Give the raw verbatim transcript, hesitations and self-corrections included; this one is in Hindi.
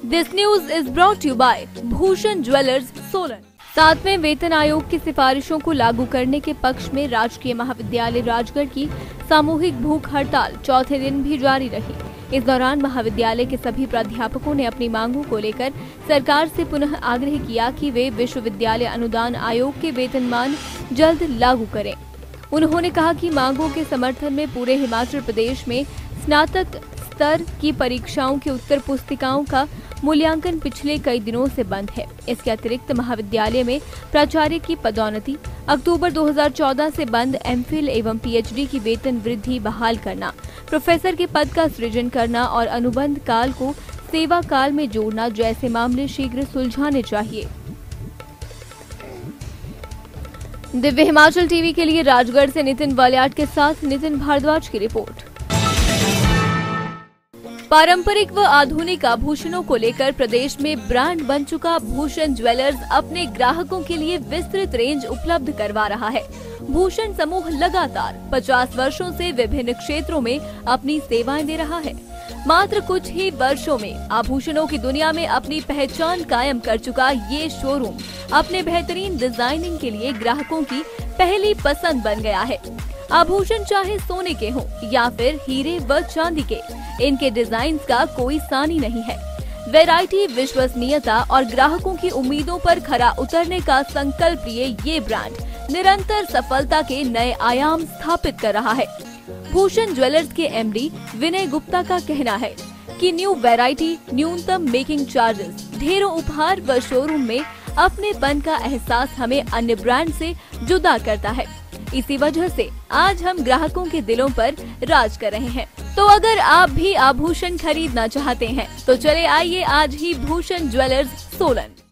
This news is brought you by Bhushan jewellers Solan. सातवें वेतन आयोग की सिफारिशों को लागू करने के पक्ष में राजकीय महाविद्यालय राजगढ़ की सामूहिक भूख हड़ताल चौथे दिन भी जारी रही। इस दौरान महाविद्यालय के सभी प्राध्यापकों ने अपनी मांगों को लेकर सरकार से पुनः आग्रह किया कि वे विश्वविद्यालय अनुदान आयोग के वेतनमान जल्द लागू करें। उन्होंने कहा कि मांगों के समर्थन में पूरे हिमाचल प्रदेश में स्नातक स्तर की परीक्षाओं की उत्तर पुस्तिकाओं का मूल्यांकन पिछले कई दिनों से बंद है। इसके अतिरिक्त महाविद्यालय में प्राचार्य की पदोन्नति, अक्टूबर दो हज़ार चौदह से बंद एमफिल एवं पीएचडी की वेतन वृद्धि बहाल करना, प्रोफेसर के पद का सृजन करना और अनुबंध काल को सेवा काल में जोड़ना जैसे मामले शीघ्र सुलझाने चाहिए। दिव्य हिमाचल टीवी के लिए राजगढ़ से नितिन वालियाट के साथ नितिन भारद्वाज की रिपोर्ट। पारंपरिक व आधुनिक आभूषणों को लेकर प्रदेश में ब्रांड बन चुका भूषण ज्वेलर्स अपने ग्राहकों के लिए विस्तृत रेंज उपलब्ध करवा रहा है। भूषण समूह लगातार पचास वर्षों से विभिन्न क्षेत्रों में अपनी सेवाएं दे रहा है। मात्र कुछ ही वर्षों में आभूषणों की दुनिया में अपनी पहचान कायम कर चुका ये शोरूम अपने बेहतरीन डिजाइनिंग के लिए ग्राहकों की पहली पसंद बन गया है। आभूषण चाहे सोने के हों या फिर हीरे व चांदी के, इनके डिजाइन का कोई सानी नहीं है। वैरायटी, विश्वसनीयता और ग्राहकों की उम्मीदों पर खरा उतरने का संकल्प लिए ये ब्रांड निरंतर सफलता के नए आयाम स्थापित कर रहा है। भूषण ज्वेलर्स के एमडी विनय गुप्ता का कहना है कि न्यू वैरायटी, न्यूनतम मेकिंग चार्जेस, ढेरों उपहार व शोरूम में अपनेपन का एहसास हमें अन्य ब्रांड से जुदा करता है। इसी वजह से आज हम ग्राहकों के दिलों पर राज कर रहे हैं। तो अगर आप भी आभूषण खरीदना चाहते हैं तो चले आइए आज ही भूषण ज्वेलर्स सोलन।